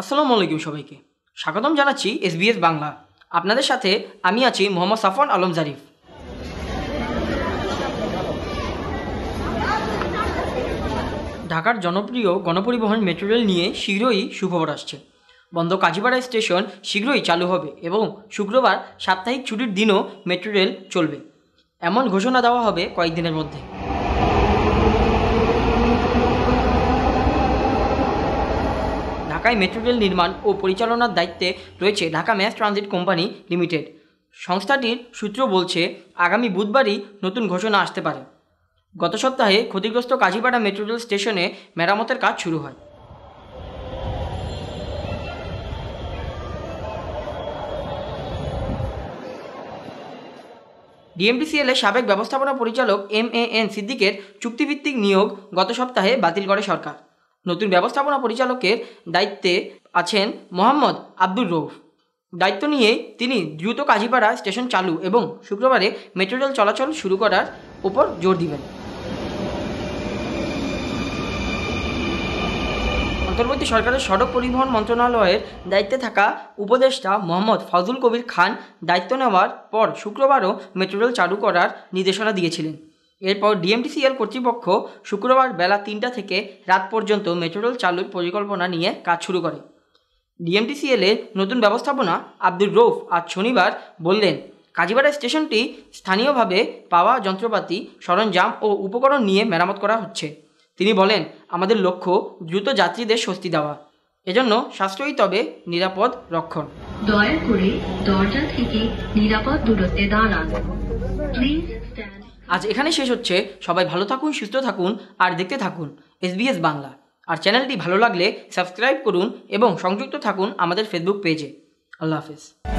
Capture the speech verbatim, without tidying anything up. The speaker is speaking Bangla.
আসসালামু আলাইকুম সবাইকে স্বাগতম জানাচ্ছি এসবিএস বাংলা। আপনাদের সাথে আমি আছি মোহাম্মদ সাফওয়ান আলম জারিফ। ঢাকার জনপ্রিয় গণপরিবহন মেট্রো রেল নিয়ে শীঘ্রই সুখবর আসছে। বন্ধ কাজীপাড়া স্টেশন শীঘ্রই চালু হবে এবং শুক্রবার সাপ্তাহিক ছুটির দিনও মেট্রো রেল চলবে, এমন ঘোষণা দেওয়া হবে কয়েকদিনের মধ্যে। ঢাকায় মেট্রো রেল নির্মাণ ও পরিচালনার দায়িত্বে রয়েছে Dhaka mass transit company limited. সংস্থাটির সূত্র বলছে, আগামী বুধবারই নতুন ঘোষণা আসতে পারে। গত সপ্তাহে ক্ষতিগ্রস্ত কাজীপাড়া মেট্রো রেল স্টেশনে মেরামতের কাজ শুরু হয়। ডিএমডিসিএল এর সাবেক ব্যবস্থাপনা পরিচালক এম এ এন সিদ্দিকের চুক্তিভিত্তিক নিয়োগ গত সপ্তাহে বাতিল করে সরকার। নতুন ব্যবস্থাপনা পরিচালকের দায়িত্বে আছেন মোহাম্মদ আব্দুর রউফ। দায়িত্ব নিয়ে তিনি দ্রুত কাজীপাড়া স্টেশন চালু এবং শুক্রবারে মেট্রো রেল চলাচল শুরু করার উপর জোর দিবেন। অন্তর্বর্তী সরকারের সড়ক পরিবহন মন্ত্রণালয়ের দায়িত্বে থাকা উপদেষ্টা মোহাম্মদ ফজলুল কবির খান দায়িত্ব নেওয়ার পর শুক্রবারও মেট্রো রেল চালু করার নির্দেশনা দিয়েছিলেন। এরপর ডিএমডিসিএল কর্তৃপক্ষ শুক্রবার বেলা তিনটা থেকে রাত পর্যন্ত মেট্রো রেল চালুর পরিকল্পনা নিয়ে কাজ শুরু করে। ডিএমডিসিএলের নতুন ব্যবস্থাপনা আব্দুর রউফ আজ শনিবার বললেন, কাজীপাড়া স্টেশনটি স্থানীয়ভাবে পাওয়া যন্ত্রপাতি, সরঞ্জাম ও উপকরণ নিয়ে মেরামত করা হচ্ছে। তিনি বলেন, আমাদের লক্ষ্য দ্রুত যাত্রীদের স্বস্তি দেওয়া, এজন্য সাশ্রয়ী তবে নিরাপদ রক্ষণ। দয়া করে দরজা থেকে নিরাপদ দূরত্বে দাঁড়ান। আজ এখানে শেষ হচ্ছে। সবাই ভালো থাকুন, সুস্থ থাকুন আর দেখতে থাকুন এসবিএস বাংলা। আর চ্যানেলটি ভালো লাগলে সাবস্ক্রাইব করুন এবং সংযুক্ত থাকুন আমাদের ফেসবুক পেজে। আল্লাহ হাফেজ।